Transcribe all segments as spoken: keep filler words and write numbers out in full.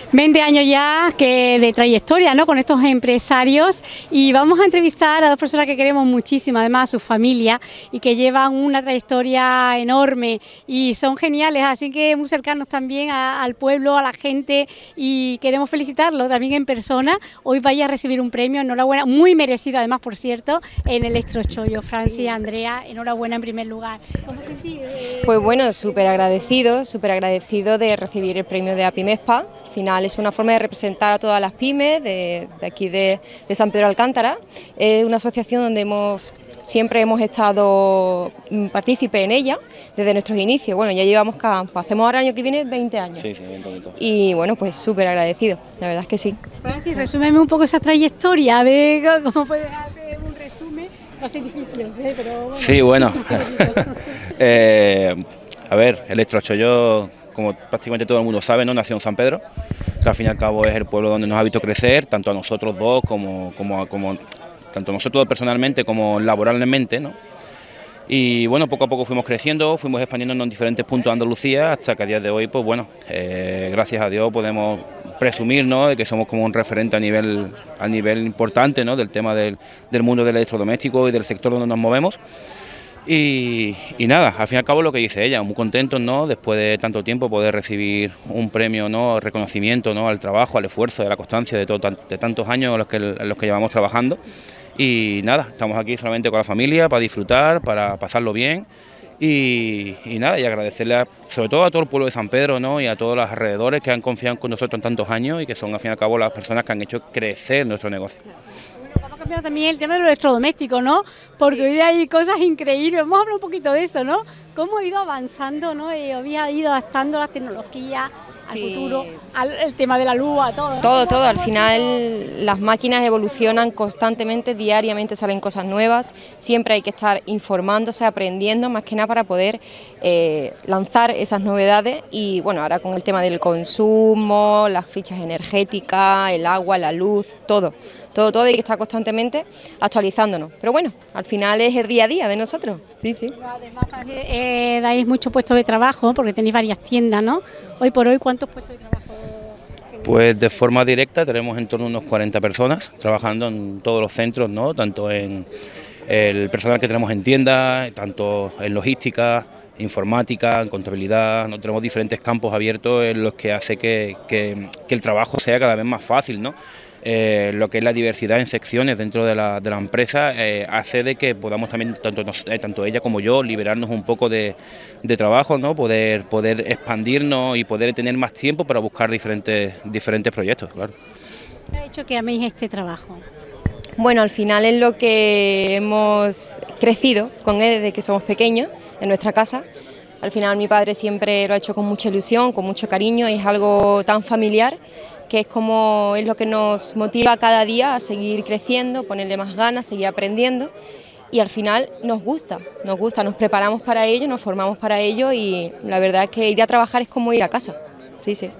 veinte años ya que de trayectoria, ¿no?, con estos empresarios, y vamos a entrevistar a dos personas que queremos muchísimo, además a su familia, y que llevan una trayectoria enorme y son geniales, así que muy cercanos también a, al pueblo, a la gente, y queremos felicitarlos también en persona. Hoy vais a recibir un premio, enhorabuena, muy merecido además, por cierto, en Electrochollo. Francis, sí. Andrea, enhorabuena en primer lugar. ¿Cómo sentís? Pues bueno, súper agradecido, súper agradecido de recibir el premio de APIMESPA. Al final es una forma de representar a todas las pymes de, de aquí de, de San Pedro de Alcántara. Es una asociación donde hemos siempre hemos estado partícipes en ella desde nuestros inicios. Bueno, ya llevamos, cada, hacemos ahora el año que viene veinte años. Sí, sí, veinte años. Y bueno, pues súper agradecido, la verdad es que sí. Francis, resúmeme un poco esa trayectoria, a ver cómo puedes hacer un resumen. Va a ser difícil, no sé, pero bueno. Sí, bueno. eh, a ver, Electrochollo, como prácticamente todo el mundo sabe, ¿no?, nació en San Pedro, que al fin y al cabo es el pueblo donde nos ha visto crecer, tanto a nosotros dos como, como, como tanto nosotros personalmente como laboralmente, ¿no? Y bueno, poco a poco fuimos creciendo, fuimos expandiéndonos en diferentes puntos de Andalucía, hasta que a día de hoy, pues bueno, eh, gracias a Dios podemos presumir, ¿no?, de que somos como un referente a nivel, a nivel importante, ¿no?, del tema del, del mundo del electrodoméstico y del sector donde nos movemos. Y, y nada, al fin y al cabo lo que dice ella, muy contentos, ¿no?, después de tanto tiempo poder recibir un premio, ¿no?, reconocimiento, ¿no?, al trabajo, al esfuerzo, a la constancia de, todo, de tantos años en los, que, en los que llevamos trabajando. Y nada, estamos aquí solamente con la familia para disfrutar, para pasarlo bien y, y nada, y agradecerle a, sobre todo a todo el pueblo de San Pedro, ¿no?, y a todos los alrededores que han confiado con nosotros en tantos años y que son al fin y al cabo las personas que han hecho crecer nuestro negocio. Vamos a cambiar también el tema de los electrodomésticos, ¿no? Porque hoy hay cosas increíbles. Vamos a hablar un poquito de esto, ¿no? ¿Cómo ha ido avanzando, ¿no? Y había ido adaptando las tecnologías al sí. futuro, al el tema de la luz, a todo. ¿no? Todo, todo. Al final las máquinas evolucionan constantemente, diariamente salen cosas nuevas. Siempre hay que estar informándose, aprendiendo, más que nada para poder eh, lanzar esas novedades. Y bueno, ahora con el tema del consumo, las fichas energéticas, el agua, la luz, todo. Todo, todo, hay que estar constantemente actualizándonos. Pero bueno, al final es el día a día de nosotros. Sí, sí. Además, eh, dais muchos puestos de trabajo, porque tenéis varias tiendas, ¿no? Hoy por hoy, ¿cuántos puestos de trabajo tenéis? Pues de forma directa tenemos en torno a unos cuarenta personas trabajando en todos los centros, ¿no?, tanto en el personal que tenemos en tiendas, tanto en logística, informática, en contabilidad. No tenemos diferentes campos abiertos en los que hace que, que, que el trabajo sea cada vez más fácil, ¿no? Eh, lo que es la diversidad en secciones dentro de la, de la empresa eh, hace de que podamos también, tanto, eh, tanto ella como yo, liberarnos un poco de, de trabajo, ¿no?, poder, poder expandirnos y poder tener más tiempo para buscar diferentes, diferentes proyectos, claro. ¿Qué ha hecho que améis este trabajo? Bueno, al final es lo que hemos crecido con él desde que somos pequeños en nuestra casa. Al final mi padre siempre lo ha hecho con mucha ilusión, con mucho cariño, y es algo tan familiar que es como es lo que nos motiva cada día a seguir creciendo, ponerle más ganas, seguir aprendiendo, y al final nos gusta, nos gusta, nos preparamos para ello, nos formamos para ello, y la verdad es que ir a trabajar es como ir a casa. Sí, sí.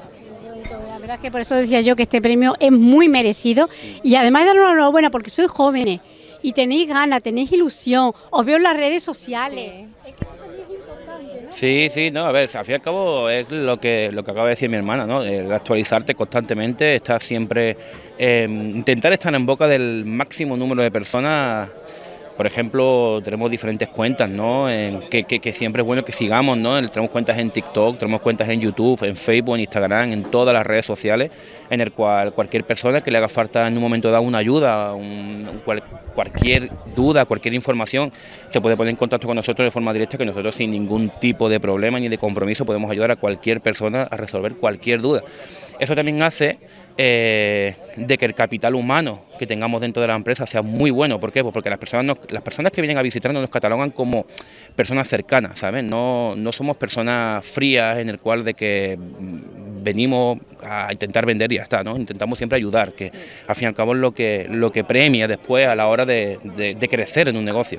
La verdad es que por eso decía yo que este premio es muy merecido, y además de la enhorabuena porque sois jóvenes y tenéis ganas, tenéis ilusión, os veo en las redes sociales. Sí. Es que eso también es importante, ¿no? Sí, sí, no, a ver, al fin y al cabo es lo que, lo que acaba de decir mi hermana, ¿no? El actualizarte constantemente, estar siempre, eh, intentar estar en boca del máximo número de personas. Por ejemplo, tenemos diferentes cuentas, ¿no?, en que, que, que siempre es bueno que sigamos, ¿no? Tenemos cuentas en TikTok, tenemos cuentas en YouTube, en Facebook, en Instagram, en todas las redes sociales, en el cual cualquier persona que le haga falta en un momento dado una ayuda, un, cual, cualquier duda, cualquier información, se puede poner en contacto con nosotros de forma directa, que nosotros sin ningún tipo de problema ni de compromiso podemos ayudar a cualquier persona a resolver cualquier duda. Eso también hace eh, de que el capital humano que tengamos dentro de la empresa sea muy bueno. ¿Por qué? Pues porque las personas, nos, las personas que vienen a visitarnos nos catalogan como personas cercanas, ¿sabes? No, no somos personas frías en el cual de que venimos a intentar vender y ya está, ¿no? Intentamos siempre ayudar, que al fin y al cabo es lo que, lo que premia después a la hora de, de, de crecer en un negocio.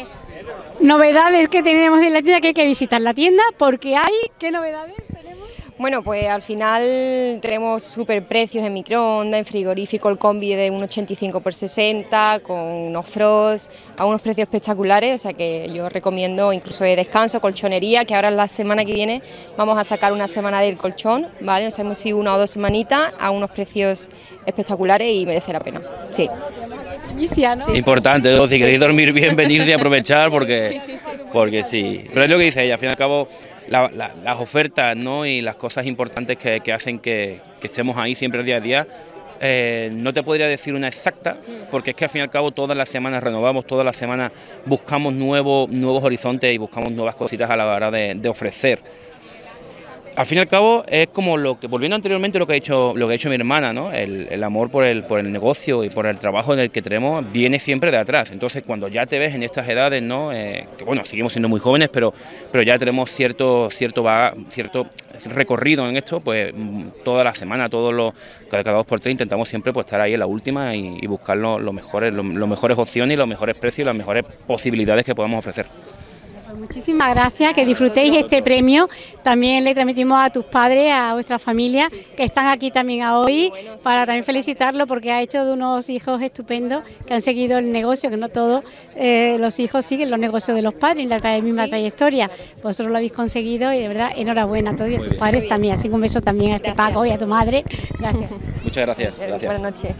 Novedades que tenemos en la tienda, que hay que visitar la tienda, porque hay, ¿qué novedades tenemos? Bueno, pues al final tenemos super precios en microondas, en frigorífico, el combi de un ochenta y cinco por sesenta, con unos frost, a unos precios espectaculares, o sea que yo recomiendo incluso de descanso, colchonería, que ahora la semana que viene vamos a sacar una semana del colchón, ¿vale? No sabemos si una o dos semanitas, a unos precios espectaculares y merece la pena, sí. ¿no? Importante, ¿no? Si queréis dormir bien, venirse y aprovechar porque, porque sí. Pero es lo que dice ella, al fin y al cabo, la, la, las ofertas, ¿no? Y las cosas importantes que, que hacen que, que estemos ahí siempre día a día, eh, no te podría decir una exacta, porque es que al fin y al cabo todas las semanas renovamos, todas las semanas buscamos nuevos, nuevos horizontes y buscamos nuevas cositas a la hora de, de ofrecer. Al fin y al cabo es como lo que, volviendo anteriormente lo que ha hecho, lo que ha hecho mi hermana, ¿no? El, el amor por el, por el negocio y por el trabajo en el que tenemos viene siempre de atrás. Entonces cuando ya te ves en estas edades, ¿no? Eh, que bueno, seguimos siendo muy jóvenes, pero, pero ya tenemos cierto, cierto, vaga, cierto recorrido en esto, pues toda la semana, todos los, cada, cada dos por tres intentamos siempre pues estar ahí en la última y, y buscar los lo mejores, los lo mejores opciones y los mejores precios y las mejores posibilidades que podamos ofrecer. Muchísimas gracias, que disfrutéis este premio. También le transmitimos a tus padres, a vuestra familia, que están aquí también hoy, para también felicitarlo porque ha hecho de unos hijos estupendos que han seguido el negocio, que no todos eh, los hijos siguen los negocios de los padres en la tra misma trayectoria. Vosotros lo habéis conseguido y de verdad enhorabuena a todos y a tus padres también. Así que un beso también a este Paco y a tu madre. Gracias. Muchas gracias. gracias. Buenas noches.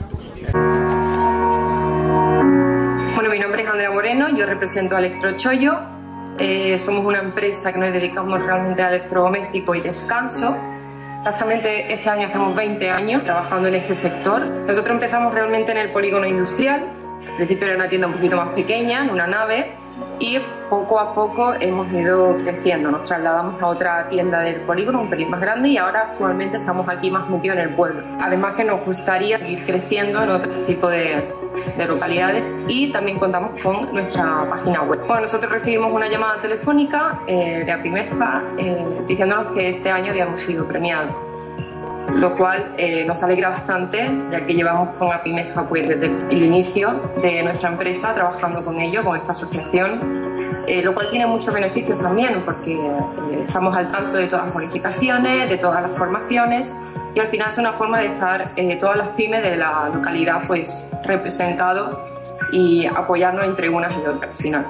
Bueno, mi nombre es Andrea Moreno, yo represento a Electrochollo. Eh, somos una empresa que nos dedicamos realmente al electrodoméstico y descanso. Exactamente este año hacemos veinte años trabajando en este sector. Nosotros empezamos realmente en el polígono industrial. Al principio era una tienda un poquito más pequeña, en una nave, y poco a poco hemos ido creciendo. Nos trasladamos a otra tienda del polígono, un pelín más grande, y ahora actualmente estamos aquí más metidos en el pueblo. Además que nos gustaría seguir creciendo en otro tipo de, de localidades, y también contamos con nuestra página web. Bueno, nosotros recibimos una llamada telefónica eh, de Apimespa eh, diciéndonos que este año habíamos sido premiados, lo cual eh, nos alegra bastante, ya que llevamos con Apimespa pues, desde el inicio de nuestra empresa trabajando con ellos, con esta asociación, eh, lo cual tiene muchos beneficios también, porque eh, estamos al tanto de todas las bonificaciones, de todas las formaciones, y al final es una forma de estar eh, todas las pymes de la localidad pues, representados y apoyarnos entre unas y otras al final.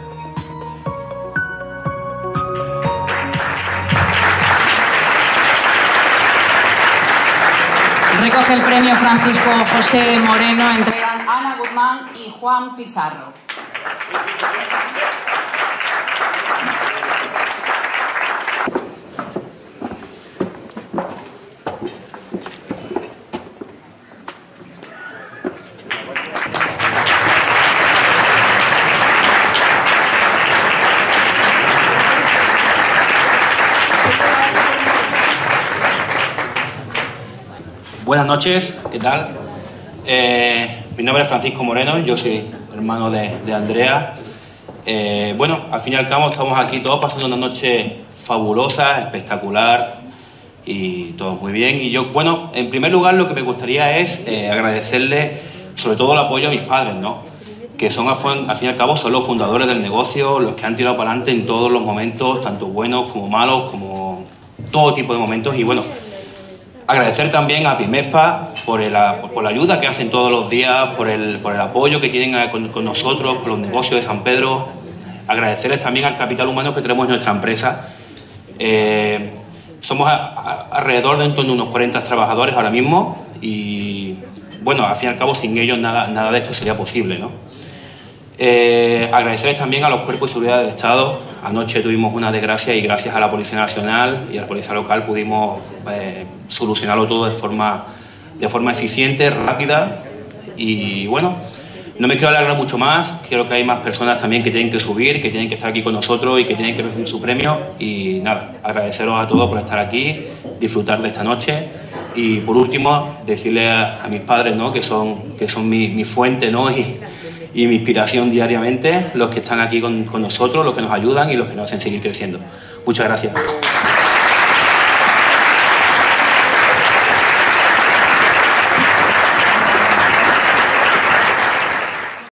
Recoge el premio Francisco José Moreno, entregan Ana Guzmán y Juan Pizarro. Buenas noches, ¿qué tal? Eh, mi nombre es Francisco Moreno, yo soy hermano de, de Andrea. Eh, bueno, al fin y al cabo estamos aquí todos pasando una noche fabulosa, espectacular y todo muy bien. Y yo, bueno, en primer lugar lo que me gustaría es eh, agradecerle sobre todo el apoyo a mis padres, ¿no? Que son al fin y al cabo son los fundadores del negocio, los que han tirado para adelante en todos los momentos, tanto buenos como malos, como todo tipo de momentos. Y bueno, agradecer también a Apimespa por, el, por la ayuda que hacen todos los días, por el, por el apoyo que tienen con, con nosotros, por los negocios de San Pedro. Agradecerles también al capital humano que tenemos en nuestra empresa. Eh, somos a, a, alrededor de en torno a unos cuarenta trabajadores ahora mismo y, bueno, al fin y al cabo sin ellos nada, nada de esto sería posible, ¿no? Eh, agradecerles también a los cuerpos de seguridad del Estado. Anoche tuvimos una desgracia y gracias a la Policía Nacional y a la Policía Local pudimos eh, solucionarlo todo de forma, de forma eficiente, rápida y bueno, no me quiero alargar mucho más, creo que hay más personas también que tienen que subir, que tienen que estar aquí con nosotros y que tienen que recibir su premio y nada, agradeceros a todos por estar aquí, disfrutar de esta noche y por último decirle a, a mis padres, ¿no? que son, que son mi, mi fuente, ¿no? y, y mi inspiración diariamente, los que están aquí con, con nosotros, los que nos ayudan y los que nos hacen seguir creciendo. Muchas gracias.